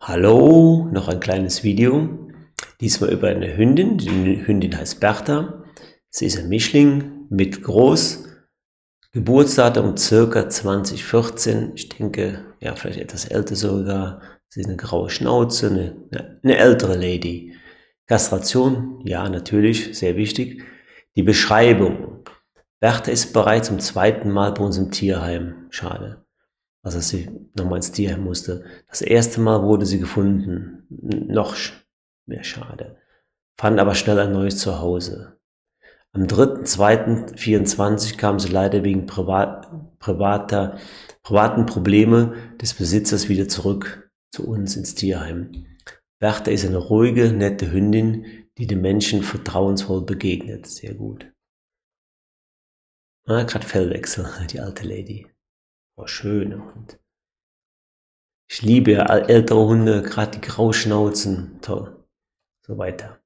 Hallo, noch ein kleines Video. Diesmal über eine Hündin. Die Hündin heißt Bertha. Sie ist ein Mischling, mittelgroß. Geburtsdatum circa 2014. Ich denke, ja, vielleicht etwas älter sogar. Sie ist eine graue Schnauze, eine ältere Lady. Kastration, ja, natürlich, sehr wichtig. Die Beschreibung. Bertha ist bereits zum zweiten Mal bei uns im Tierheim. Schade. Also sie nochmal ins Tierheim musste. Das erste Mal wurde sie gefunden. Noch mehr schade. Fand aber schnell ein neues Zuhause. Am 3.2.24 kam sie leider wegen privaten Probleme des Besitzers wieder zurück zu uns ins Tierheim. Bertha ist eine ruhige, nette Hündin, die den Menschen vertrauensvoll begegnet. Sehr gut. Gerade Fellwechsel, die alte Lady. Oh, schöner Hund. Ich liebe ja ältere Hunde, gerade die Grauschnauzen, toll. So weiter.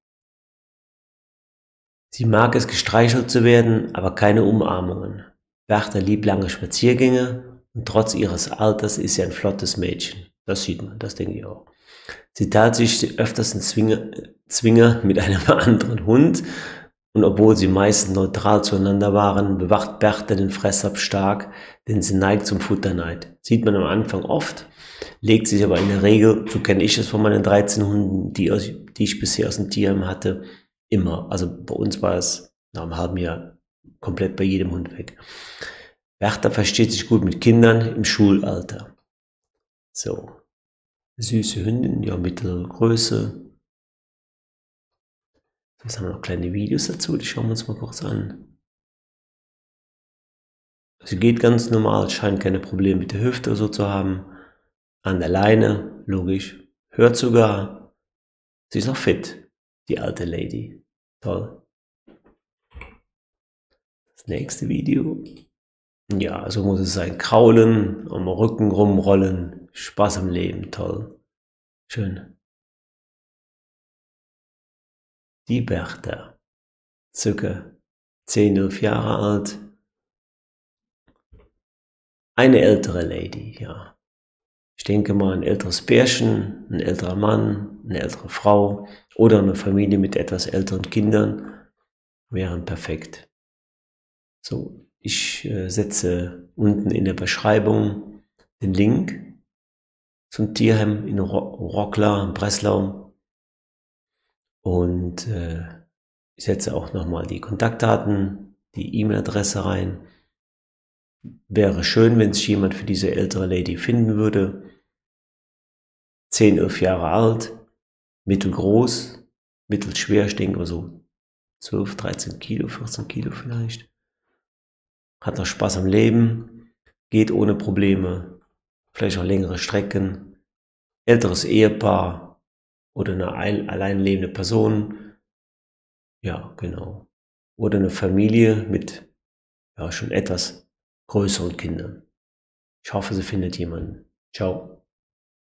Sie mag es, gestreichelt zu werden, aber keine Umarmungen. Bertha liebt lange Spaziergänge und trotz ihres Alters ist sie ein flottes Mädchen. Das sieht man, das denke ich auch. Sie teilt sich öfters in Zwinger mit einem anderen Hund und obwohl sie meist neutral zueinander waren, bewacht Bertha den Fressab stark, denn sie neigt zum Futterneid. Sieht man am Anfang oft, legt sich aber in der Regel, so kenne ich es von meinen 13 Hunden, die ich bisher aus dem Tierheim hatte, immer. Also bei uns war es nach einem halben Jahr komplett bei jedem Hund weg. Bertha versteht sich gut mit Kindern im Schulalter. So, süße Hündin, ja, mittlere Größe. Jetzt haben wir noch kleine Videos dazu, die schauen wir uns mal kurz an. Sie geht ganz normal, scheint keine Probleme mit der Hüfte oder so zu haben. An der Leine, logisch. Hört sogar. Sie ist noch fit, die alte Lady. Toll. Das nächste Video. Ja, so muss es sein. Kraulen, am Rücken rumrollen. Spaß am Leben, toll. Schön. Die Bertha. Circa 10, 11 Jahre alt. Eine ältere Lady, ja. Ich denke mal, ein älteres Pärchen, ein älterer Mann, eine ältere Frau oder eine Familie mit etwas älteren Kindern wären perfekt. So, ich setze unten in der Beschreibung den Link zum Tierheim in Rockla, in Breslau. Und ich setze auch nochmal die Kontaktdaten, die E-Mail-Adresse rein. Wäre schön, wenn sich jemand für diese ältere Lady finden würde. 10, 11 Jahre alt, mittelgroß, mittelschwer, ich denke mal so 12, 13 Kilo, 14 Kilo vielleicht. Hat noch Spaß am Leben, geht ohne Probleme, vielleicht auch längere Strecken. Älteres Ehepaar oder eine allein lebende Person. Ja, genau. Oder eine Familie mit ja, schon etwas größeren Kindern. Ich hoffe, sie findet jemanden. Ciao.